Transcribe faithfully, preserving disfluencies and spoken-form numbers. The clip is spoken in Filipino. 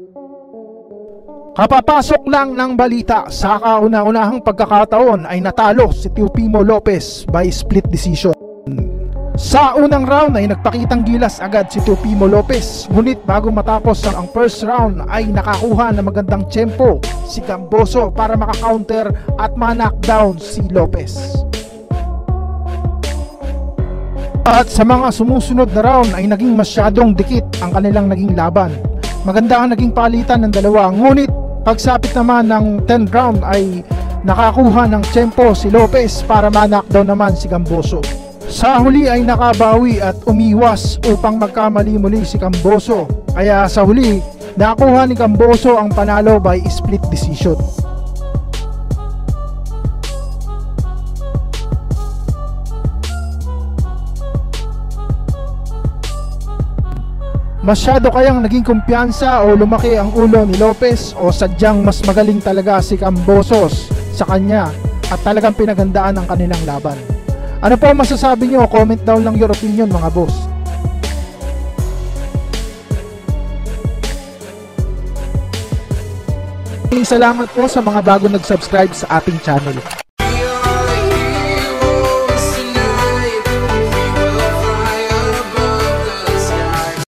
Kapapasok lang ng balita, sa kauna-unahang pagkakataon ay natalo si Teofimo Lopez by split decision. Sa unang round ay nagpakitang gilas agad si Teofimo Lopez, ngunit bago matapos ang first round ay nakakuha ng magandang tempo si Kamboso para makakounter at ma-knockdown si Lopez. At sa mga sumusunod na round ay naging masyadong dikit ang kanilang naging laban. Maganda ang naging palitan ng dalawa, ngunit pagsapit naman ng tenth round ay nakakuha ng tempo si Lopez para ma-knockdown naman si Kamboso. Sa huli ay nakabawi at umiwas upang magkamali muli si Kamboso, kaya sa huli nakuha ni Kamboso ang panalo by split decision. Masyado kayang naging kumpiyansa o lumaki ang ulo ni Lopez, o sadyang mas magaling talaga si Kambosos sa kanya at talagang pinagandaan ang kanilang laban? Ano po masasabi nyo? Comment down lang your opinion mga boss. Salamat po sa mga bago nag-subscribe sa ating channel.